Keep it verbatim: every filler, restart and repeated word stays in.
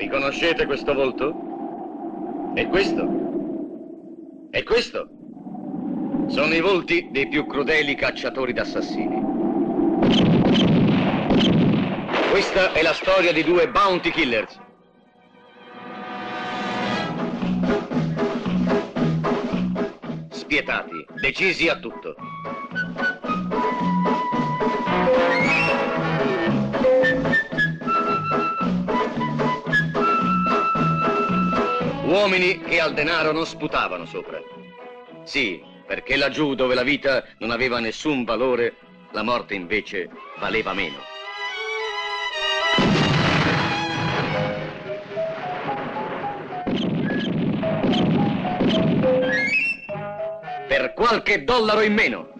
Riconoscete questo volto? E questo? E questo? Sono i volti dei più crudeli cacciatori d'assassini. Questa è la storia di due bounty killers. Spietati, decisi a tutto. Uomini che al denaro non sputavano sopra. Sì, perché laggiù dove la vita non aveva nessun valore, la morte invece valeva meno. Per qualche dollaro in meno.